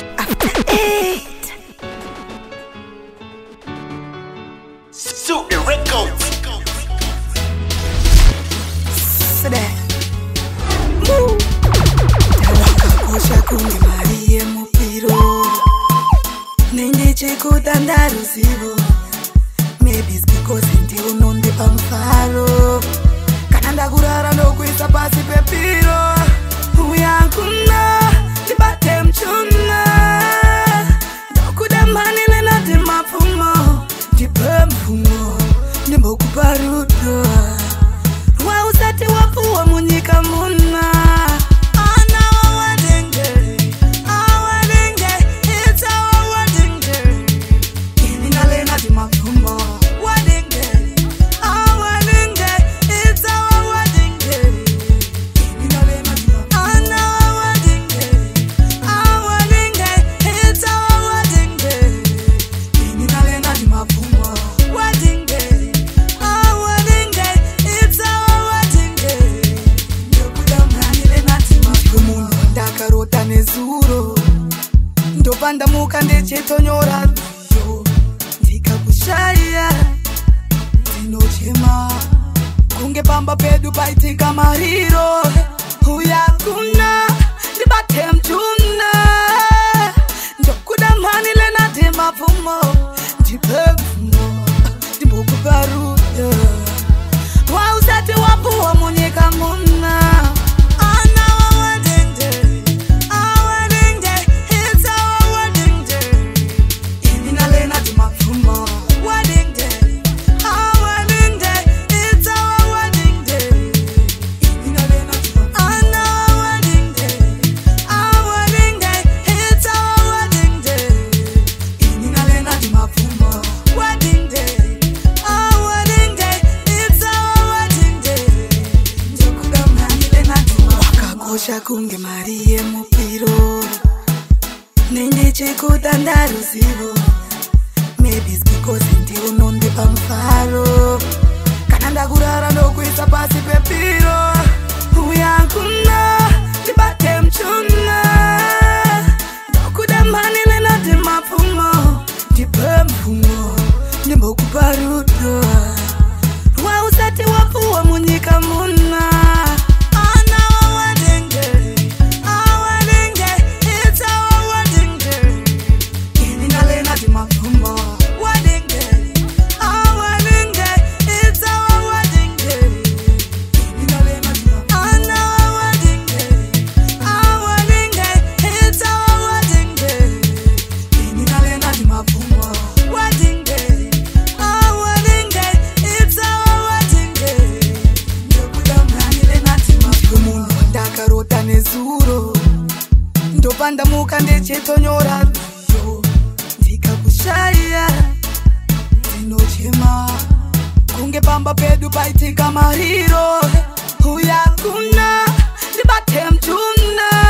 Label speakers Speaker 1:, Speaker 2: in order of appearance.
Speaker 1: After 8
Speaker 2: Super Records.
Speaker 1: Talakakosha kunge mari yemupiro nenge chekutanda ruzivo. Maybe it's because ndiwo nondipa mufaro kana ndakurara ndokuisa pasi pepiro. Uyakuna ndibate mchuna ndokuda manile nati mapfumo ndipe mpfumo ndimbokupa rudo wausati wapuwa munyika muna. Ndopanda muka ndechitonyora yo ndikakushaya ndinochema kunge pamba pedu paitika mariro. Uyakuna ndibate mchuna ndokuda manile nati mapfumo ndipe mpfumo ndimbokupa rudo wausati wapuwa munyika muna. Kunge mari yemupiro nenge chekutanda ruzivo. Maybe it's because ndiwo nondipa mufaro kana ndakurara ndokuisa pasi pepiro. Uyakuna ndibate mchuna ndokuda manile nati mapfumo ndipe mpfumo ndimbokupa rudo wausati wapuwa munyika muna. Ndopanda muka ndechitonyora yo ndikakushaya ndinochema kunge pamba pedu paitika mariro. Uyakuna ndibate mchuna